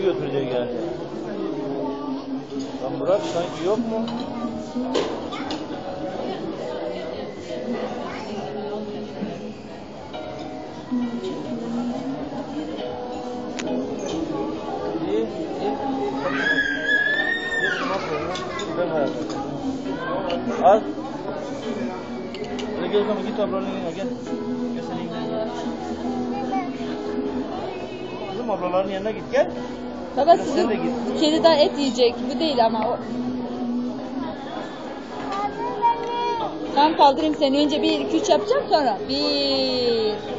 götürecek yani. Lan Murat sanki yok mu? İyi, iyi. Ben hayatım. Al. Gel o zaman git ablanın yanına gel. Gel senin yanına. Kızım ablaların yanına git gel. Baba Sen sizin de git. kedi daha et yiyecek. Bu değil ama o. Tamam kaldırayım seni. Önce 1, 2, 3 yapacağım sonra. 1,